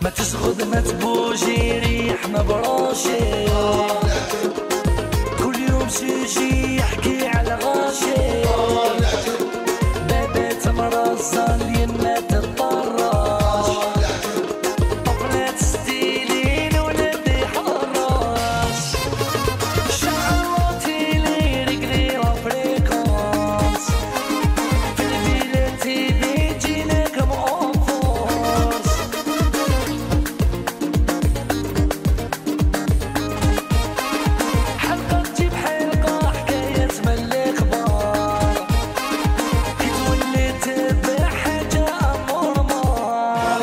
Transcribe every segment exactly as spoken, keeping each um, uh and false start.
ما تشغد ما تبوجي ريح ما براشي، كل يوم شي يحكي على غاشي، بابات مرصة اليما تطراش، طفلات ستيلين ولادي حراش، شعراتي لي رجلي رافريكونس، في الفيلا تيدي جيناك مؤنفورس. حلقة تجيب حلقة حكاية من الكبار، كي تولي تبع حاجة أمور مار.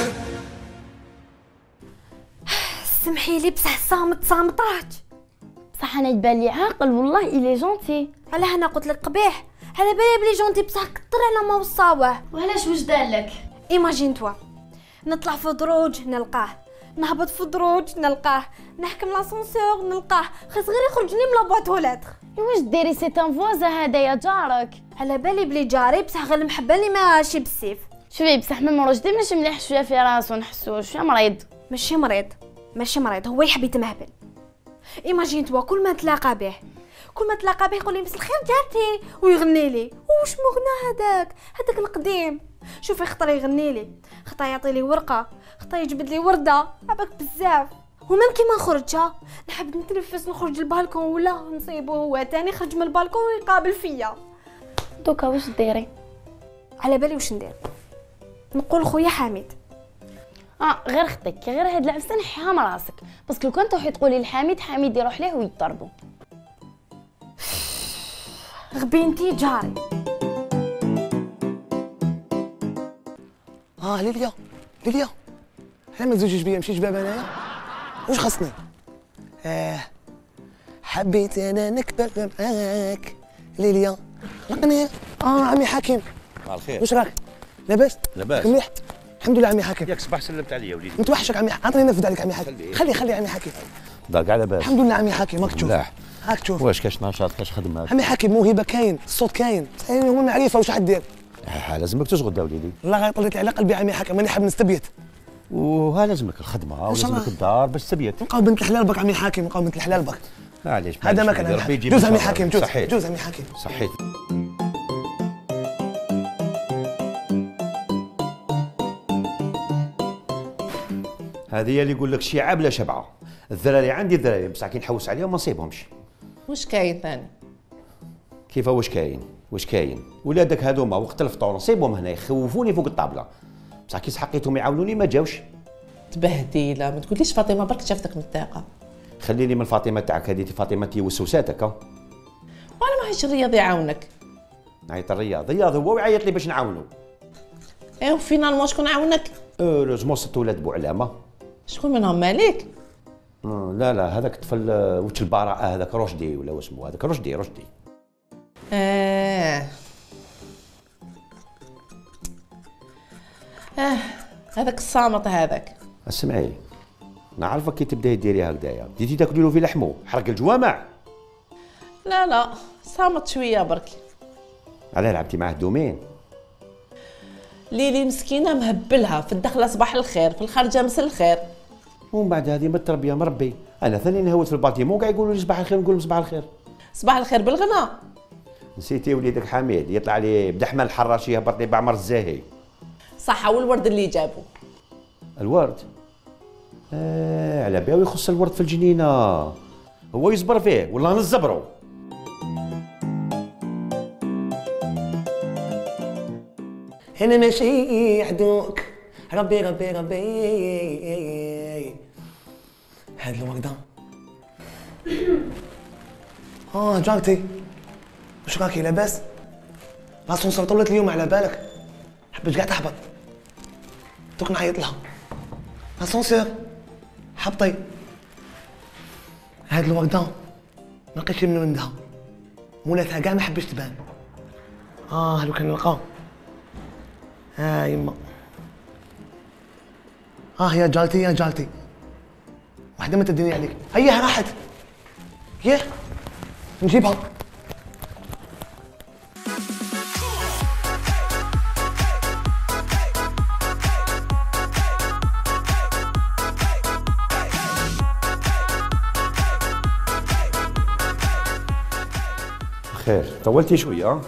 سمحي لي بصح صامت صامتات. بصح انا يبان لي عاقل والله إلي جونتي. علاه انا قلت لك قبيح، على بالي بلي جونتي بصح كثر على ما وصاوه. وعلاش واش دارلك؟ ايماجين توا نطلع في دروج نلقاه، نهبط في دروج نلقاه، نحكم لاسانسور نلقاه، خاص غير يخرجني من لابواط ولاتر. واش ديري سي ان فوازا هذايا جارك؟ على بالي بلي جاري بصح غير المحبه اللي ماشي بالسيف. شوفي بصح من روجدي ماشي مليح شويه في راسو نحسو شويه مريض. ماشي مريض ماشي مريض، هو يحب يتمهبل. ايماجين توا كل ما تلاقى به كل ما تلاقى به يقول لي مسا الخير جارتي ويغني لي. واش مغنى هذاك هذاك القديم؟ شوفي خطر يغني لي، خطر يعطي لي ورقه، خطر يجبد لي ورده، عباك بزاف. ومام كيما نخرجها نحب نتنفس نخرج البالكون ولا نصيبو هو تاني خرج من البالكون ويقابل فيا. دوكا واش ديري؟ على بالي واش ندير، نقول خويا حميد. اه غير خطيك غير هاد العفسه نحيها من راسك، باسكو كون تروحي تقولي لحميد حميد يروح ليه ويضربو. غبينتي جاري. اه ليليا ليليا علاه ما تزوجيش بيا مشيت باب انايا؟ واش خاصني؟ اه حبيت انا نكبر معاك ليليا. لقني اه عمي حكيم. على الخير. واش راك؟ لاباس؟ لاباس. مليح؟ الحمد لله عمي حكيم. ياك صباح سلمت عليا وليدي. متوحشك عمي، عطيني نفذ عليك عمي حكيم. خلي خلي خلي عمي حكيم. داك على باس. الحمد لله عمي حكيم. راك تشوف ملاح. راك تشوف واش كاش نشاط كاش خدمه؟ عمي حكيم موهبه كاين، الصوت كاين، يعني هو معرفه واش حدير. ها لازمك تشغل وليدي. الله غير طليت على قلبي عمي حكيم، ماني حاب نستبيت. وها لازمك الخدمه ولازمك الدار باش تبيت. نبقاو بنت الحلال بك عمي حكيم، نبقاو بنت الحلال بك. معليش هذا ما كان ربي يجيب جوز عمي حكيم، جوز صحيت. جوز عمي حكيم صحيت. هذه هي اللي يقول لك شيعه بلا شبعه. الذراري عندي الذراري بصح كي نحوس عليهم ما نصيبهمش. واش كاين ثاني؟ كيف واش كاين؟ واش كاين؟ ولادك هذوما وقت الفطور نصيبهم هنا يخوفوني فوق الطابله، بصح كي سحقيتهم يعاونوني ما جاوش. تبهديله، ما تقوليش فاطمه برك شافتك متاقه. خليني من فاطمه تاعك هذه، فاطمه تي وسوساتك. ها وانا ما عايش الرياض يعاونك. نعيط الرياض، الرياض هو ويعيط لي باش نعاونو. ايوا فينالمون شكون عاونك؟ اوروزمون ست ولاد بوعلامه. شكون منهم مالك؟ آه لا لا هذاك طفل وجه البراءه هذاك رشدي ولا اسمه هذاك رشدي رشدي. اه اه هذاك الصامت هذاك. اسمعي نعرفك كي تبداي ديري هكذايا، بديتي تاكلي له في لحمه، حرق الجوامع. لا لا صامت شويه برك. علاه لعبتي معاه دومين؟ ليلي مسكينه مهبلها، في الدخله صباح الخير، في الخارجه مساء الخير. ومن بعد هذه من التربيه مربي، انا ثاني نهوت في الباتيمون كاع يقولوا لي صباح الخير نقول لهم صباح الخير. صباح الخير بالغنى. نسيتي وليدك حميد يطلع لي بدحمان الحراشي يهبط لي بعمر الزاهي. صح، والورد اللي جابو. الورد؟ آه على بالو يخص الورد في الجنينه، هو يصبر فيه ولا نزبرو. هنا ماشي يحدوك ربي ربي ربي. هاد الوردة اه جارتي واش راكي لاباس؟ لاسونسور طولت اليوم على بالك، حبيت كاع تهبط دوك نعيط لها. لاسونسور حبطي. هاد الوردة ما لقيتش من عندها، مولاتها كاع ما حبش تبان. اه لو كان نلقاو. ها يما اه يا جالتي يا جالتي وحده ما تديني عليك. هيا راحت ياه نجيبها. خير طولتي شويه اه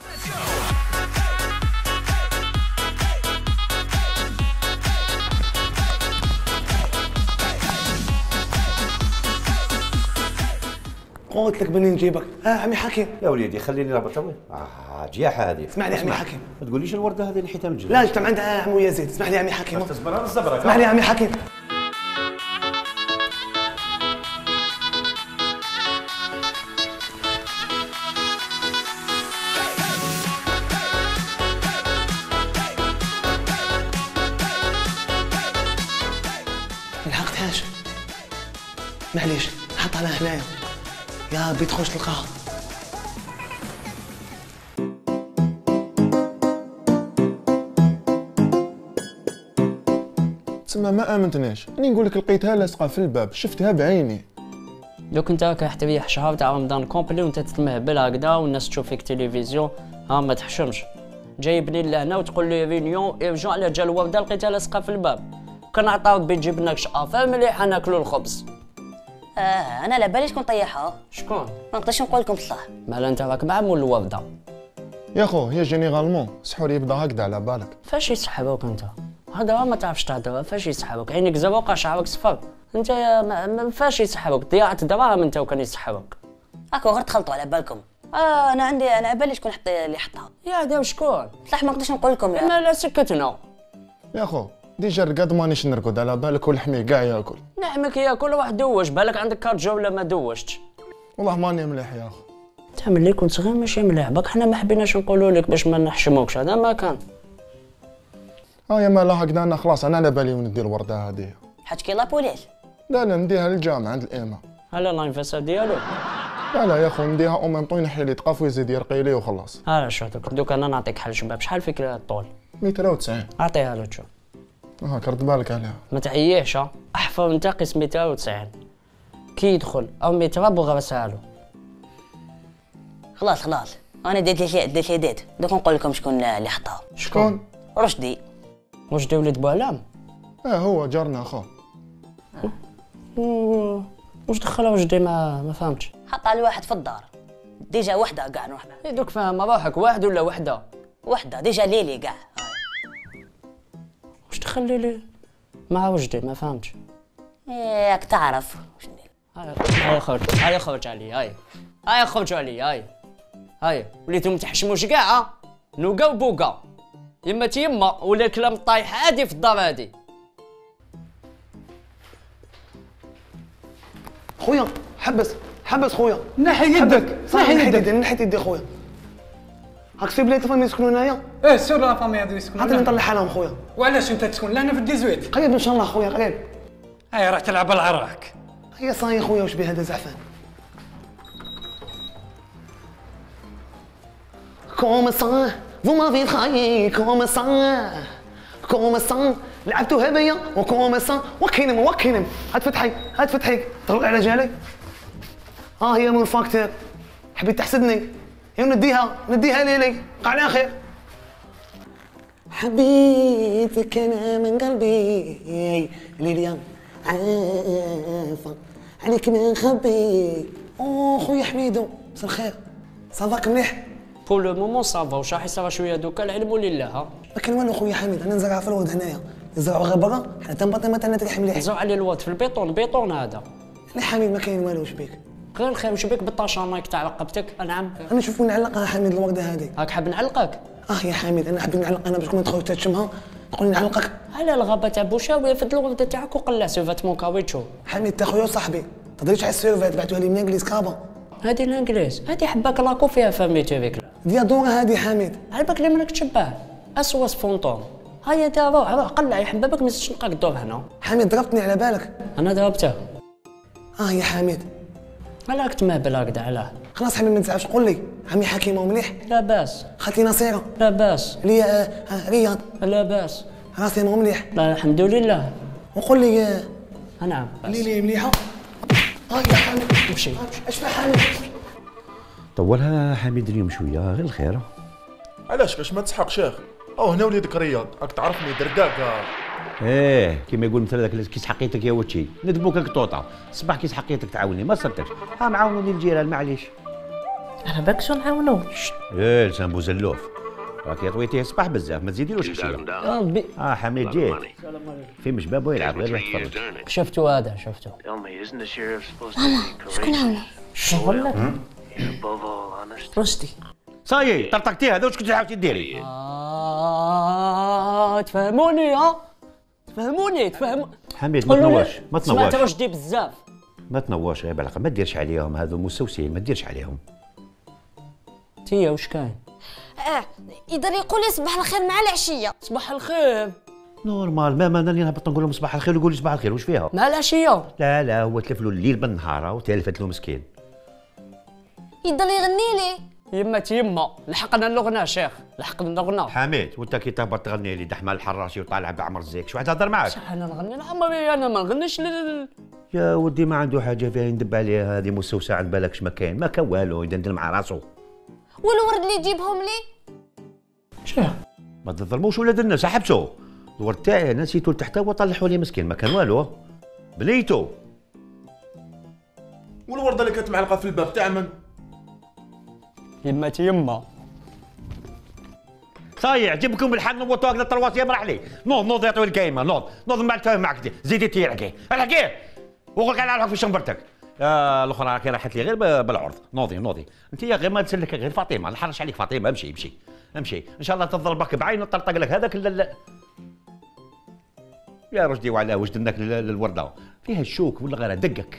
قلت لك بني نجيبك. اه عمي حكيم. يا وليدي خليني رابط وين اه جياحه هذه. اسمح لي عمي حكيم. ما تقوليش الورده هذه اللي حيتها من الجنة. لا اجتمع عندها عمو يزيد. اسمح لي عمي حكيم. تصبر على الصبر. اسمح لي عمي حكيم. ملحقتهاش معليش نحطها لها هنايا يا ربي تخش تلقاها. تسمى ما امنتناش، راني نقول لك لقيتها لاصقه في الباب، شفتها بعيني. دوك انت كتريح شهر تاع رمضان كومبلي وانت تتمهبل هكذا والناس تشوف فيك تلفزيون، ها ما تحشمش. جايبني لهنا وتقول لي رينيون ارجع على جا الورده لقيتها لاصقه في الباب. كنعطاوك بتجيب لنا شقافه مليحه ناكلوا الخبز. اه انا على بالي شكون طيحها. شكون؟ ما نقدرش نقول لكم بصح. مالا انت راك مع مول الورده. يا خو هي جينيرالمون سحور يبدا هكذا على بالك. فاش يسحبوك انت؟ هذا ما تعرفش تهضر. فاش يسحبوك؟ عينيك زروقه شعرك صفر. انت يا ما ما فاش يسحبوك؟ ضيعت دراهم انت وكان يسحبوك. هاكا غير تخلطوا على بالكم. اه انا عندي انا على بالي شكون حط اللي حطها. يا هذا شكون؟ بصح ما نقدرش نقول لكم يا. ما لا سكتنا. يا خو ديجا الرقاد مانيش نرقد على بالك والحمي كاع ياكل. نعمك ياكل واحد دوش، بالك عندك كارت جو ولا ما دوشتش؟ والله ماني مليح يا خو. انت ملي كنت صغير ماشي مليح، باك حنا ما حبيناش نقولوا لك باش ما نحشموكش، هذا ما كان. اه يا مالا هكذا انا خلاص انا على بالي وين ندير الورده هذه. حاج كي لابوليس. لا لا نديها للجامع عند الامام. هلا لانفيسار ديالو. لا لا يا خو نديها او ميم طون ينحي لي طقاف ويزيد يرقي لي وخلاص. هلا شوف دوك دوك انا نعطيك حل شباب، شحال فيك الطول؟ مئة وتسعين. اعطيها له تشوف. اه رد بالك عليها. ما تعييش ها، احفظ انت قيس مئة وتسعين. كي يدخل او متراب وغرسها له. خلاص خلاص انا ديت لي ديت لي ديت دوك نقول لكم شكون اللي حطها. شكون؟ رشدي. رشدي ولد بوعلام؟ اه هو جارنا خو. واش دخلها رشدي ما ما فهمتش. حطها لواحد في الدار. ديجا وحده كاع نروح لها. دوك فاهم روحك واحد ولا وحده؟ وحده ديجا ليلي كاع. واش تخلي لي مع وجدي ما فهمتش. ياك تعرف واش ندير. هاي خرج هاي خرج علي هاي هاي خرج علي هاي هاي وليتو تحشموش كاع ها نوقا وبوقا يما تيما ولا كلام طايح عادي في الدار هادي. خويا حبس حبس خويا. نحي يدك صح نحي يدي نحي يدي خويا. هاك في بلاد الفامي يسكنوا هنايا. ايه سور لا فامي هادو يسكنوا. عطيني نطلعها لهم خويا. وعلاش انت تسكن لهنا في الديزويت؟ قريب ان شاء الله خويا قريب. هاي راح تلعب العراك. هيا صاي خويا واش بيه هذا زعفان. كوم سان فما في خاي كوم سان كوم سان لعبتوا هبيه وكوم سان وكينم وكينم. هات فتحي هات فتحي طلع على جالي. اه هي من فاكتور حبيت تحسدني. يا نديها نديها ليلي قع على خير. حبيتك انا من قلبي ليليا عافا عليك ما نخبي. اوه خويا حميدو مساء الخير صافاك مليح؟ بور لو مومون صافا واش راح يصرا شويه دوكا العلم لله ها. ما كان والو خويا حميد انا نزرع في الورد هنايا نزرعوا غير برا حنا تنبطي تاعنا تريح مليح. نزرع عليه الورد في البيطون بيطون هذا. لا حميد ما كاين والو واش بيك؟ غير الخير واش بك بالطاشا مايك تاع رقبتك؟ نعم انا نشوف وين نعلقها حميد الورده هذه. هاك حاب نعلقك؟ اه يا حميد انا حبيت نعلق انا باش كون تخرج تشمها تقول لي نعلقك. على الغابه تاع بوشاوي فد الورده تاعك وقلع سيفات مون كاويتشو. حميد تا خويا وصاحبي تدريش على السيرفات بعثوها لي من انجليز كابا. هادي الانجليز هادي حباك لاكو فيها فاميتو فيك ديال دورة هادي حميد. عربك لي مالك تشباه اسواس فونطون. هيا تا روح روح قلع يحبابك ما تزيدش نلقاك الدور هنا. حميد ضربتني على بالك. انا ضربته. اه يا حميد علاك تمهبل هكذا علاه؟ خلاص حميد ما تزعلش قول لي عمي حكيمه ومليح. لا باس. خالتي نصيره. لا باس. لي آه آه رياض. لا باس. راسي مو مليح. لا الحمد لله. وقول لي آه نعم لي لي مليحه. اه يا حميد امشي. اش فيها حميد؟ طولها حميد اليوم شويه غير الخير. علاش باش ما تسحق شيخ؟ او هنا وليدك رياض راك تعرفني درقاق. ايه كيما يقول مثلا ذاك كيس حقيتك يا وتشي ندبوك القطوطه الصباح كيس حقيتك تعاوني ما صدقتش ها معاونوني الجيران معليش. انا باك شو نعاونو. ايه لسان بوزلوف راك طويتيه الصباح بزاف ما تزيديلوش حشيه. يا ربي اه حميد جيت في مش بابو يلعب غير يتفرج. شفتو هذا شفتو. شكون عاوني؟ شغل رشدي. صايي طرطقتي هذا واش كنتي حاولتي ديري؟ آه تفهموني ها؟ تفهموني تفهم. حميد ما تنواش ما سمعت تنواش رشدي بزاف. ما تنواش غير بالعقل ما ديرش عليهم هذو مسوسين ما ديرش عليهم. تيا واش كاين؟ اه يقدر يقول لي صباح الخير مع العشيه. صباح الخير. نورمال ما انا اللي نهبط نقول لهم صباح الخير ويقول لي صباح الخير واش فيها؟ مع العشيه. لا لا هو تلف له الليل بالنهار وتلفت له مسكين. يقدر يغني لي. يما تيما لحقنا الغنى شيخ لحقنا الغنى. حميد وانت كي تهبط تغني لي دحمه الحراشي وطالع بعمر الزيك شو واحد هضر معاك؟ انا نغني لعمري انا ما نغنيش لل... يا ودي ما عنده حاجه فيها يندب عليها هذه مسوسه عند بالكش ما كاين ما كان والو يدندن مع راسو. والورد اللي يجيبهم لي. شيخ ما تظلموش ولاد الناس حبسوا الورد تاعي انا نسيتو لتحت وطلعوا لي مسكين ما كان والو بنيتو. والورده اللي كانت معلقه في الباب تاع من؟ يما تيما. صايع جيبكم بالحال نوضوا هكذا طروات يا مرحلي نوض نوض يا طويل الكايمه نوض نوض ما نتفاهم معك دي. زيدي تي الحكي الحكي وقول على روحك في شنبرتك. يا الاخرى راكي راحت لي غير بالعرض نوضي نوضي انت يا غير ما تسلك غير فاطمه نحرش عليك فاطمه امشي امشي امشي ان شاء الله تضربك بعين وطرطق لك هذاك لا يا رشدي وعلى وجد لك للورده فيها الشوك ولا غير دقك.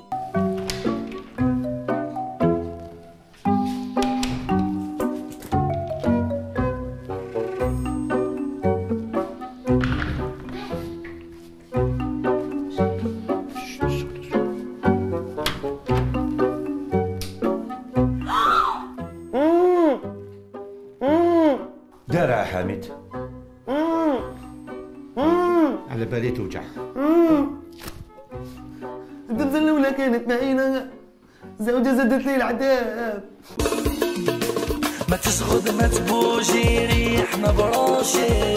دارها حميد على بالي توجع. الدبزه الاولى كانت معينه زوجة زادت لي العذاب. ما تشغد ما تبوجي ريحنا براشي